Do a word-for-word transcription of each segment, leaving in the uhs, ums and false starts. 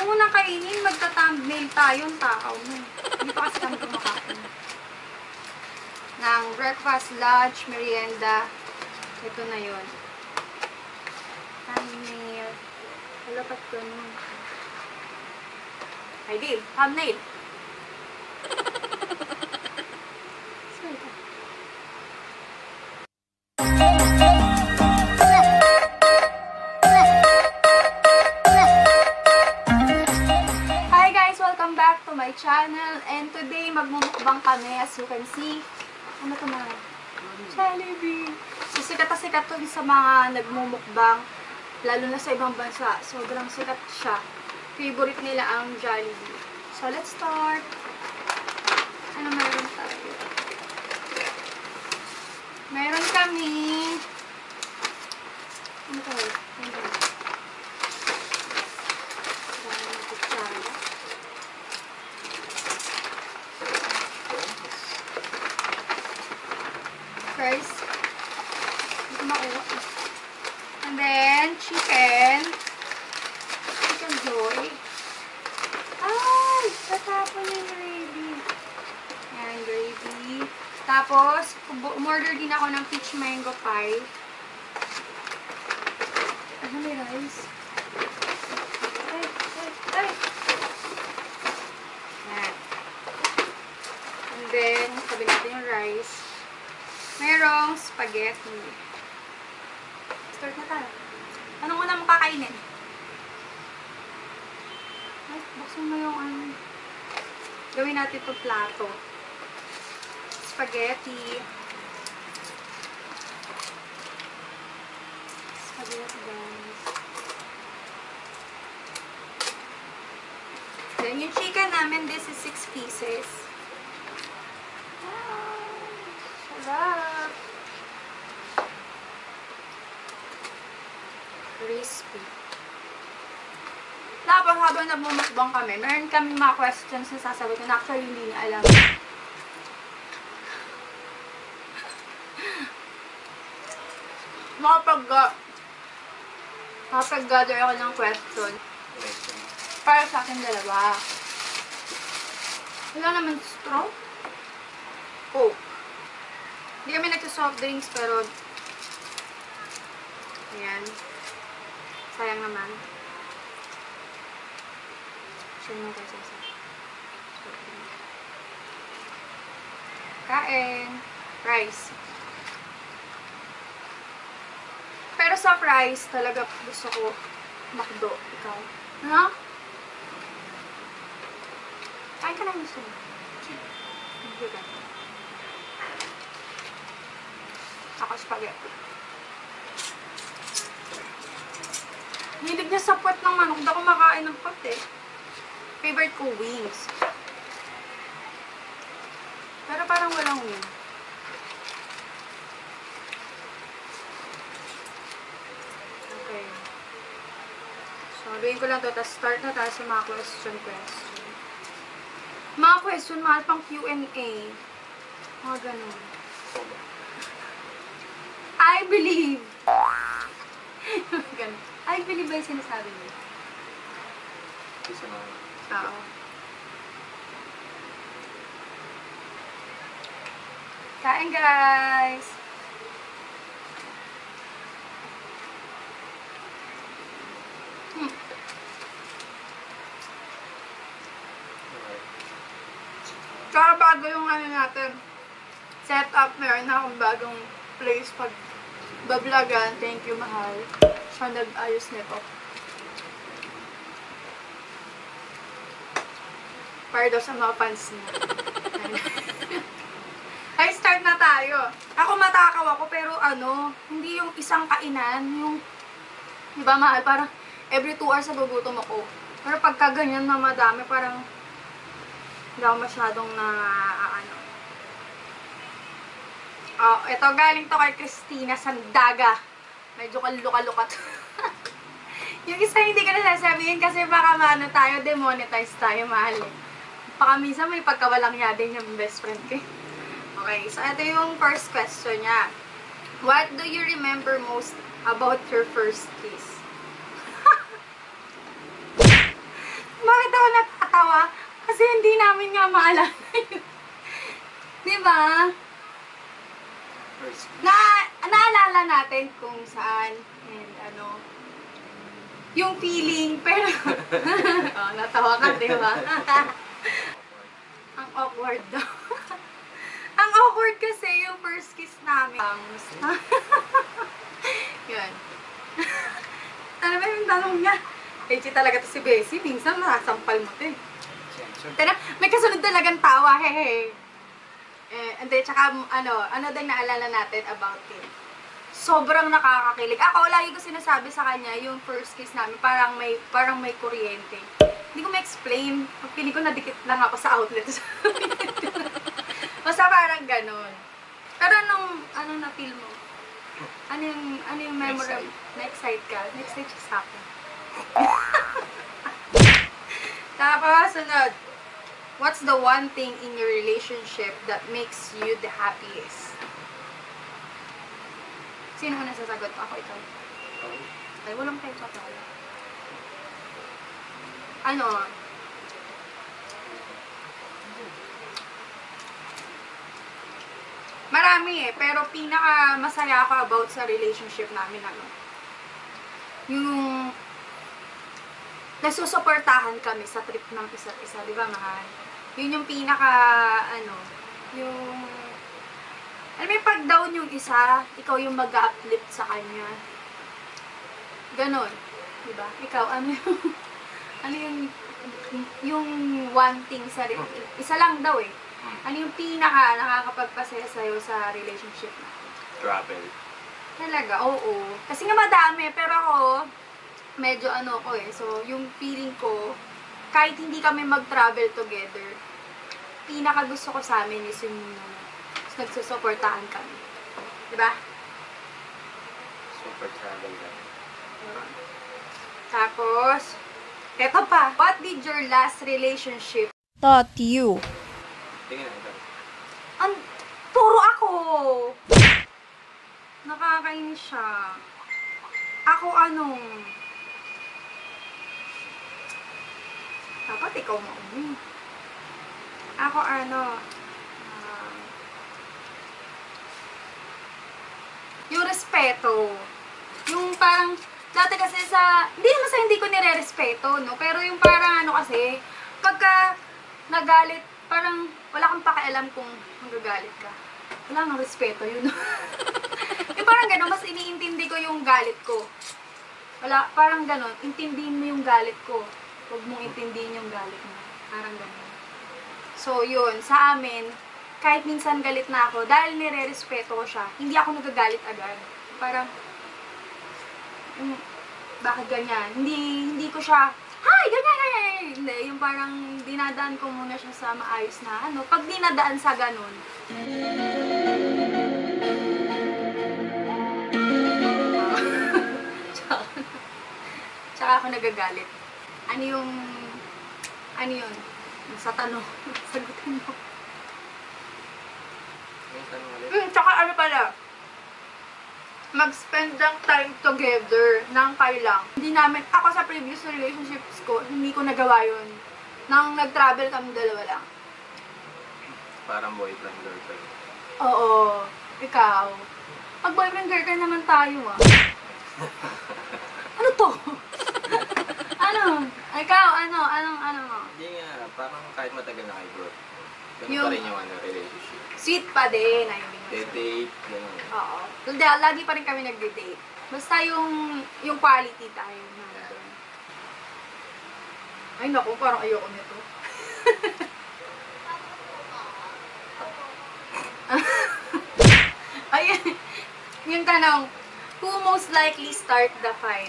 mo na kainin, magta-thumbnail tayo ang tao mo. Hindi pa kasi kami kumakain. Ng breakfast, lunch, merienda. Ito na yun. Thumbnail. Walapat ko nun. Ay, Dave, thumbnail. Hi guys! Welcome back to my channel. And today, magmumukbang kami as you can see. Ano ito mga? Jollibee. So, sikat na sikat to sa mga nagmumukbang. Lalo na sa ibang bansa. Sobrang sikat siya. Favorite nila ang Jollibee. So, let's start. Ano meron tayo? Meron kami. Ano tayo? Ano tayo? Rice. Hindi ko makuha. And then, chicken. Chicken joy. Ay! Tatapon yung gravy. Ayan, gravy. Tapos, umorder din ako ng peach mango pie. Ano, may rice? Ay, ay, ay! Ayan. And then, sabi natin yung rice. Merong spaghetti. Start na tayo. Anong una mong kakainin? Ay, buksan mo yung ano. Gawin natin itong plato. Spaghetti. Spaghetti, guys. Then, yung chicken namin, this is six pieces. Sarap! Crispy. Tapos, habang nagmumukbang kami, meron kami mga questions na sasagot na actually hindi niya alam. Makapag- Makapag-gather ako ng question. Para sa akin dalawa. Wala naman straw. Coke. Hindi kami nagsa-soft drinks, pero ayan. Sayang naman. Sure mo tayo sa kain. Rice. Pero sa fries, talaga gusto ko McDo. Ikaw. Ano? Kain ka na gusto mo. Hindi ka. Ako spaghetti. Hilig niya sa puwet ng manok. Hindi ako makain ng puwet eh. Favorite ko, wings. Pero parang walang wing. Okay. So, sabihin ko lang to. Tapos start na tayo sa mga question question. Mga question, mahal pang Q and A. Mga ganun. I believe. Ganun. I believe ba yung sinasabi niyo? Isa na. Oo. Kain, guys! Hmm. Kaya bago yung ano natin, setup, meron na akong bagong place pag bablagan. Thank you, mahal. Siya nag-ayos nito. Para daw sa mga fans niya. Ay, start na tayo. Ako matakaw ako, pero ano, hindi yung isang kainan, yung, di ba mahal, parang every two hours nagugutom ako. Pero pagka ganyan na madami, parang hindi ako masyadong na, ano. Oh, ito galing to kay Christina Sandaga. Medyo kaluka-luka to. Yung isa hindi ka na sasabihin kasi baka maano tayo, demonetize tayo, mahal eh. Baka minsan may pagkawalang yadin yung best friend ko. Okay, so ito yung first question niya. What do you remember most about your first kiss? namin nga maalala yun. Di ba? First. Na, naalala natin kung saan and ano, yung feeling, pero, oh, natawa ka, di ba? Ang awkward daw. Ang awkward kasi yung first kiss namin. Yun. Ano ba yung tanong niya? Pechi talaga to si Bessie. Minsan masasampal mo to eh. Tara, may kasunod talagang tawa. Hehe. Eh, hindi, tsaka ano, ano din naalala natin about it. Sobrang nakakakilig. Ako, lagi ko sinasabi sa kanya, yung first kiss namin, parang may, parang may kuryente. Hindi ko ma-explain. Pili ko nadikit lang ako sa outlet. Basta parang ganon. Pero nung, ano na feel mo? Ano yung, ano yung memorable? Na-excite ka? Na-excite siya sa akin. Tapos, sunod. What's the one thing in your relationship that makes you the happiest? Sino mo nasasagot? Ako, ikaw. Ay, walang kayo sa tao. Ano? Marami eh, pero pinaka masaya ako about sa relationship namin, ano, yung nasusuportahan kami sa trip ng isa't isa, di ba, mahal? Yun yung pinaka, ano, yung, alam mo yung pag-down yung isa, ikaw yung mag-uplift sa kanya. Ganon, di ba? Ikaw, ano yung, ano yung, yung one thing sa, isa lang daw eh. Ano yung pinaka nakakapagpasaya sa'yo sa relationship na? Travel. Talaga, oo. Kasi nga madami, pero ako, medyo ano ko eh. So, yung feeling ko, kahit hindi kami mag-travel together, pinaka gusto ko sa amin is yung nagsusuportahan kami. Diba? Super travel ka. Tapos, eto pa. What did your last relationship taught you? Tingnan na ito. Ang puro ako. Nakakainis siya. Ako ano? Dapat ikaw mauni. Ako ano? Uh, yung respeto. Yung parang, dati kasi sa, hindi naman sa hindi ko nire-respeto, no? Pero yung parang ano kasi, pagka nagalit, parang wala kang pakialam kung magagalit ka. Wala nang respeto yun. Yung parang gano'n, mas iniintindi ko yung galit ko. Wala, parang gano'n, intindihin mo yung galit ko. Huwag mong intindihin yung galit mo. Parang gano'n. So, yun, sa amin, kahit minsan galit na ako, dahil nire-respeto ko siya, hindi ako nagagalit agad. Parang, mm, bakit ganyan? Hindi, hindi ko siya, hi, ganyan, ganyan. Hindi, yung parang dinadaan ko muna siya sa maayos na ano. Pag dinadaan sa ganun, tsaka, tsaka ako nagagalit. Ano yung, ano yun? Sa tanong, sagutin mo. Yung tanong ulit. Hmm, tsaka ano pala, mag-spend ng time together ng kayo lang. Hindi namin, ako sa previous relationships ko, hindi ko nagawa yun. Nang nag-travel kami dalawa lang. Parang boyfriend, girlfriend. Oo, ikaw. Mag-boyfriend girlfriend naman tayo ah. Ano to? Ano? Ikaw, ano? Anong, ano mo? Hindi nga, parang kahit matagal na kayo bro. Ganun Yung- pa rin yung ano, relationship. Sweet pa din. Ay, hindi mo Date, gano'n. Oo. Hindi, lagi pa rin kami nagde-date. Basta yung, yung quality tayo. Nandun. Ay, naku, parang ayoko nito. Ayun, yung tanong, who most likely start the fight?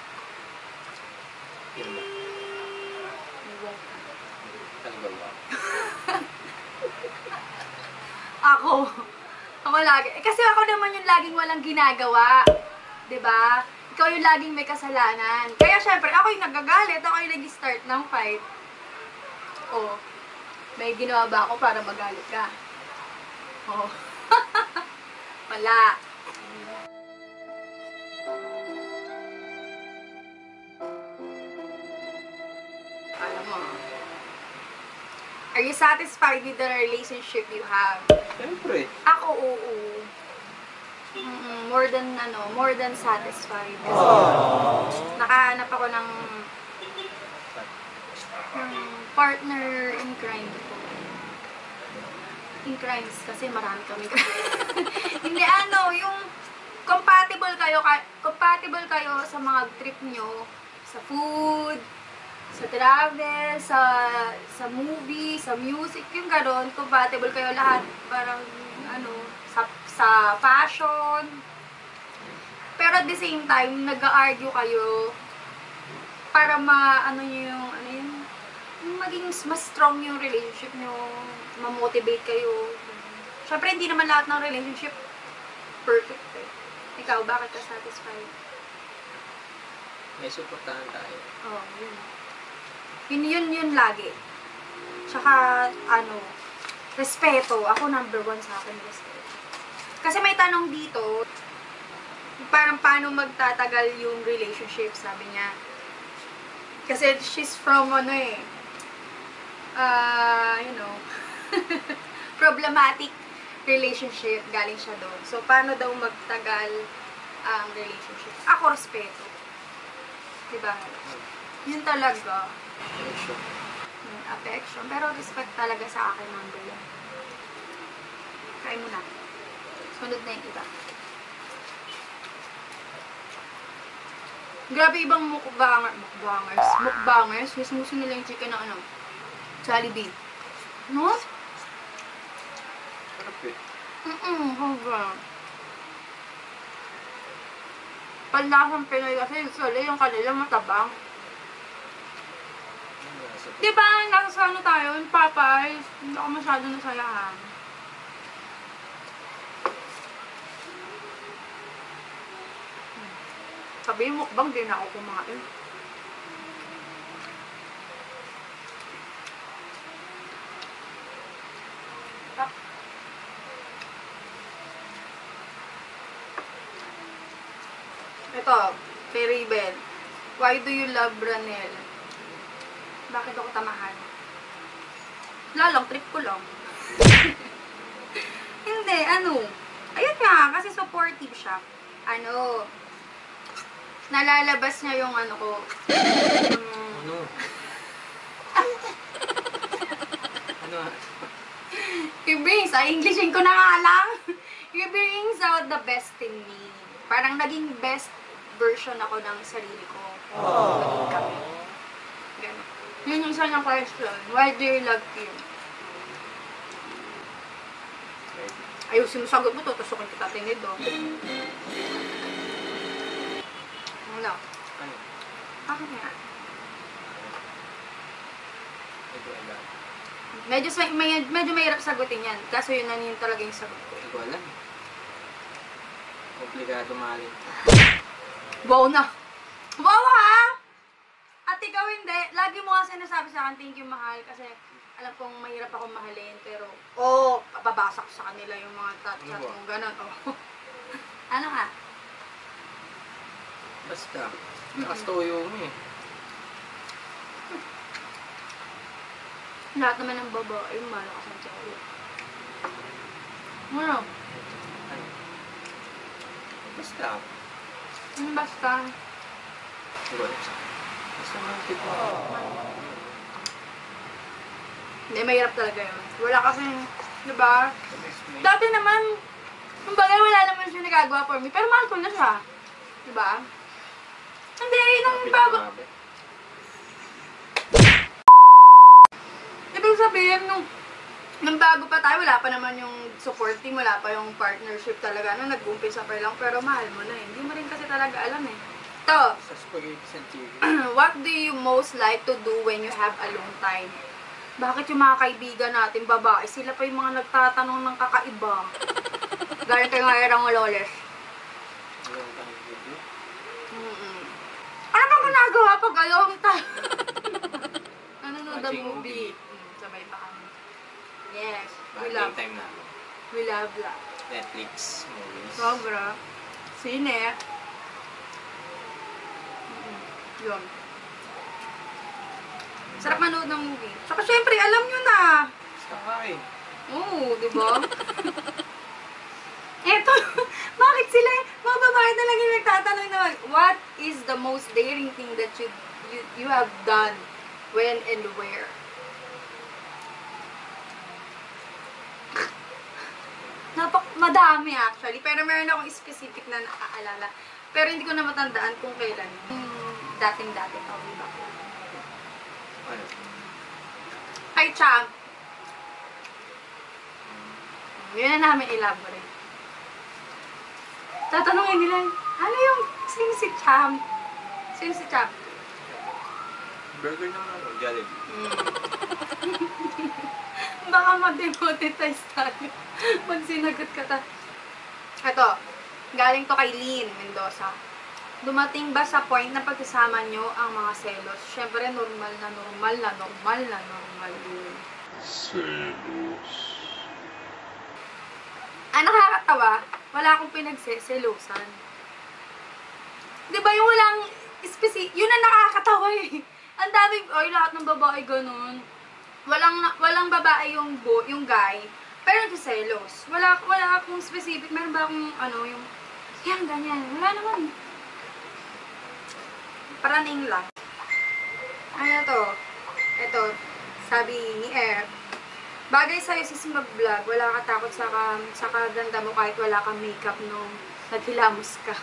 Yun ba? Talaga ba? Ako. Ako lagi. Eh, kasi ako naman yung laging walang ginagawa. 'Di ba? Ikaw yung laging may kasalanan. Kaya syempre, ako yung nagagalit. Ako yung nag-start ng fight. Oh. May ginawa ba ako para magalit ka? Oh. Wala. Alam mo. Are you satisfied with the relationship you have? Siyempre. Ako, oo. Mm-mm, more than, ano, more than satisfied. Kasi nakahanap ako ng, ng partner in crime ko. In crimes, kasi marami kami. Hindi, ano, yung compatible kayo, ka- compatible kayo sa mga trip nyo, sa food, sa travel, sa sa movie, sa music, yung gano'n, compatible kayo lahat. Parang, ano, sa, sa fashion. Pero at the same time, nag-argue kayo para ma, ano yung, ano yun, yung maging mas strong yung relationship nyo, ma-motivate kayo. Siyempre, hindi naman lahat ng relationship perfect eh. Ikaw, bakit ka satisfied? May suportahan tayo. Oh, yun. Yun, yun, yun lagi. Tsaka, ano, respeto. Ako number one sa akin, respeto. Kasi may tanong dito, parang paano magtatagal yung relationship, sabi niya. Kasi she's from, ano eh, uh, you know, problematic relationship, galing siya doon. So, paano daw magtagal ang relationship? Ako, respeto. Diba? Yun talaga. Affection. Yung affection. Pero respect talaga sa akin, number one. Try mo na. Sunod na yung iba. Grabe ibang mukbanger, mukbangers. Mukbangers. Gusto nila yung chicken na ano. Jollibee. No? Sarap eh. Mm-mm, hanggang. Panlasang Pinoy kasi usually yung kanila matabang. Ano nga sa Diba, nasa sa ano tayo, yung Popeyes, hindi ako masyado nasayahan. Sabi mo, bang din ako kumain. Ah. Ito, kay Raven. Why do you love Ranel? Bakit ako tamahan? Wala lang, trip ko lang. Hindi, ano. Ayun nga, kasi supportive siya. Ano, nalalabas niya yung ano ko. Um, Ano? Ano? he brings, ah, Englishin ko na nga lang. He brings out the best in me. Parang naging best version ako ng sarili ko. Naging kami. Ganun. Yun yung isa niyang question. Why do you love him? Ayaw, sinusagot mo to, tasukin kita tingid do. Ano? Ano? Bakit nga? Ito ay lang. Medyo, may, medyo mahirap sagutin yan. Kaso yun na yun talaga yung sagot ko. Hindi ko alam. Komplikado mahalin. Wow na! Wow ha! At ikaw hindi. Lagi mo nga sinasabi sa akin, thank you mahal. Kasi alam kong mahirap akong mahalin. Pero, oh, pababasak sa kanila yung mga chat-chat Ano ba? mong gano'n. Oh. Ano ka? Basta. Nakastoyo mo eh. Lahat naman ng babae, malakas ang tiyaw. Ano? Ano? Basta. Ano basta? Hindi ko alam sa akin. Basta mga tipo. Hindi, mahirap talaga yun. Wala kasi, di ba? Dati naman, kumbaga wala naman siya nagagawa for me, pero mahal ko na siya. Di ba? Hindi, nung bago, ibig sabihin, nung, nung bago pa tayo, wala pa naman yung support team, wala pa yung partnership talaga, nung nag-umpisa pa lang, pero mahal mo na eh. Hindi mo rin kasi talaga alam eh. Ito, Sa spaghetti sa T V. what do you most like to do when you have alone time? Bakit yung mga kaibigan natin, babae, sila pa yung mga nagtatanong ng kakaiba? Galing kayo nga erang loles. Alone time video. Mm-mm. Ano bang ginagawa pag alone time? Nanonood the Watching movie. movie. Mm, sabay pa kami. Yes, we Bonding love, time na. we love love. Netflix movies. Sobra. Sine. Mm-mm. Yun. Sarap manood ng movie. Saka syempre, alam nyo na. Basta nga eh. Oo, di ba? Eto, bakit sila, mga babae talaga yung nagtatanong naman, what is the most daring thing that you, you, you have done, when and where? Napak, madami actually, pero meron akong specific na nakaalala. Pero hindi ko na matandaan kung kailan. Hmm, dating-dati pa, diba? Ano? Ay, champ! Yun na namin elaborate. Tatanungin nila, ano yung, sino si Champ? Sino si Champ? Burger naman ano, Jollibee. Mm. Baka ma-demonetize tayo pag sinagot ka ta. Ito, galing to kay Lynn Mendoza. Dumating ba sa point na pagkasama nyo ang mga selos? Siyempre, normal na normal na normal na normal yun. Selos. Ang nakakatawa, wala akong pinagseselusan. Di ba yung walang specific, yun ang nakakatawa eh. Ang dami, ay lahat ng babae ganun. Walang, walang babae yung, bo, yung guy, pero nagsiselos. Wala, wala akong specific, meron ba akong ano, yung, yan, ganyan. Wala naman. Paraning lang. Ano to? Ito, sabi ni F, bagay sa'yo sis mag-vlog, wala ka takot sa, ka, sa kaganda mo kahit wala kang makeup nung naghilamos ka.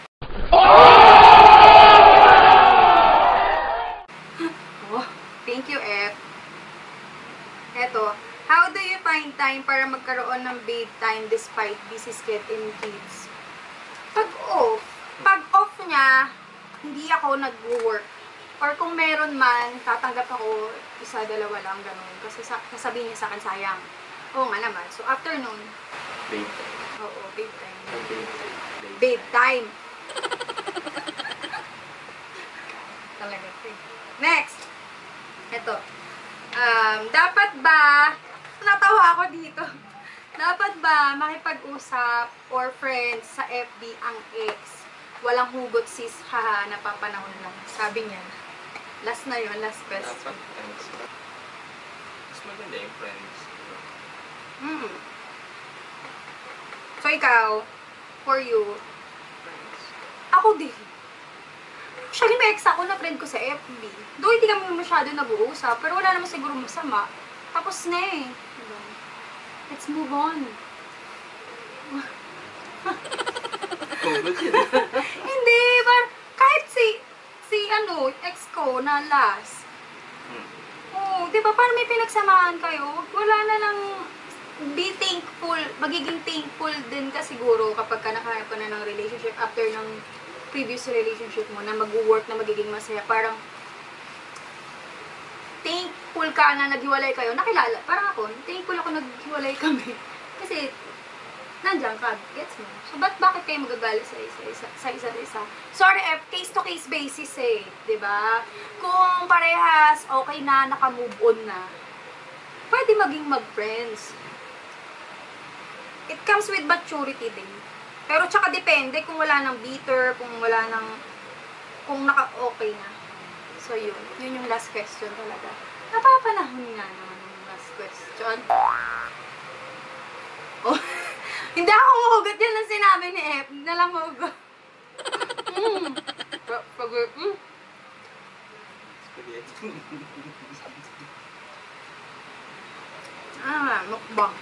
Oh, thank you, F. Eto, how do you find time para magkaroon ng babe time despite busy schedule and kids? Pag off, pag off niya, hindi ako nag-work. Or kung meron man, tatanggap ako isa, dalawa lang, ganun. Kasi sa, sasabihin niya sa akin, sayang. Oo nga naman. So, afternoon. Babe time. Oo, babe time. Babe time. Babe time. Talaga. Next. Ito. Um, dapat ba, natawa ako dito. Dapat ba makipag-usap or friends sa F B ang ex? Walang hugot sis, haha, napapanahon lang. Sabi niya. Last na yun, last question. Dapat friends ba? Mas maganda yung friends. Mm. So, ikaw, for you, Friends. ako din. Actually, may ex ako na friend ko sa F B. Doon hindi kami masyado nag-uusap, pero wala naman siguro masama. Tapos na eh. Diba? Let's move on. Hugot yun. Hindi, but kahit si, si ano, ex ko na last. Hmm. Oo, di ba, parang may pinagsamahan kayo, wala na lang, be thankful, magiging thankful din ka siguro kapag ka nakahanap ka na ng relationship after ng previous relationship mo na mag-work na magiging masaya. Parang, thankful ka na naghiwalay kayo, nakilala, parang ako, thankful ako naghiwalay kami. Kasi, nandiyan ka, gets mo? So, ba't bakit kayo magagalit sa isa, isa, sa isa't isa? Sorry, F, case-to-case basis eh, di ba? Kung parehas, okay na, naka-move on na, pwede maging mag-friends. It comes with maturity din. Pero tsaka depende kung wala nang bitter, kung wala nang, kung naka-okay na. So, yun. Yun yung last question talaga. Napapanahon nga naman yung last question. Oh, hindi ako mahugot yan ang sinabi ni F. Hindi na lang mahugot. Mm. Pag, mm. Spaghetti. Ah, mukbang.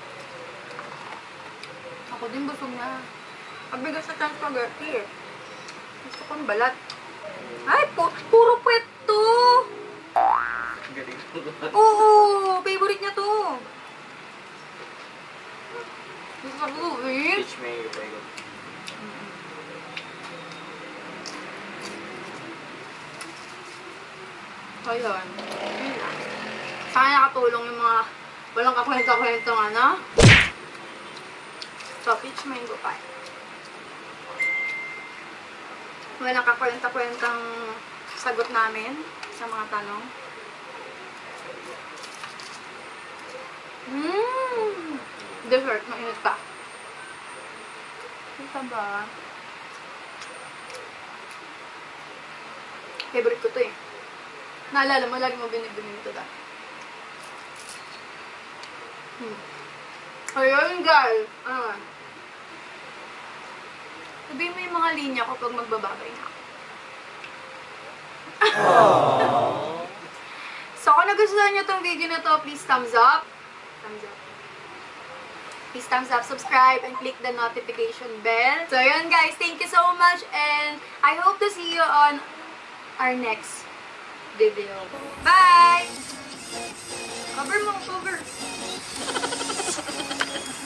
Ako din busog na. Pagbigas sa tang spaghetti eh. Gusto kong balat. Ay, pu puro puwet to. Galing. Oo, favorite niya to. Gusto ko eh. Teach me your way. Ayun. Yun lang. Sana nakatulong yung mga walang kakwento-kwentong ano. So, peach mango pie. Walang kakwento-kwentong sagot namin sa mga tanong. Mmm! Dessert, mainit pa. Ito ba? Favorite ko to eh. Naalala mo, lagi mo binibili ito dati. Hmm. Ayun, guys. Ah. Sabihin mo yung mga linya ko pag magbababay na ako. So, kung nagustuhan nyo tong video na to, please thumbs up. Thumbs up. Please thumbs up, subscribe, and click the notification bell. So, yun guys. Thank you so much. And I hope to see you on our next video. Bye! Cover mo, cover.